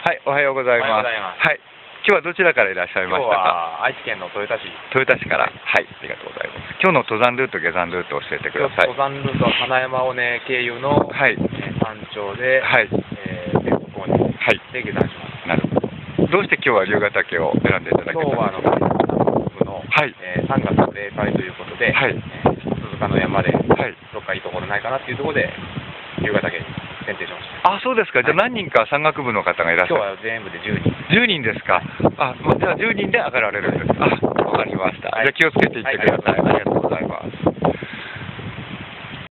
はい、おはようございます。 おはようございます。 はい、今日はどちらからいらっしゃいましたか？ 今日は愛知県の豊田市。 豊田市から。はい、ありがとうございます。今日の登山ルート、下山ルートを教えてください。 登山ルートは金山尾根経由の、 はい、 山頂で、 はい、 別府港に行って下山します。 なるほど。どうして今日は龍ヶ岳を選んでいただけたんですか？ 今日は部の、 はい、 3月の例会ということで、 はい、 鈴鹿の山で、 はい、 どっかいいところないかなっていうところで、龍ヶ岳に選定しました。 あ、そうですか。じゃあ何人か山岳部の方がいらっしゃる？ 今日は全部で10人。 10人ですか。あ、じゃあ10人で上がられるんですか。あ、わかりました。じゃあ気をつけていってください。ありがとうございます。